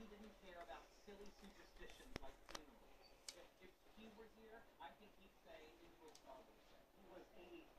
he didn't care about silly superstitions like funerals. If he were here, I think he'd say, in his father would say. He was 83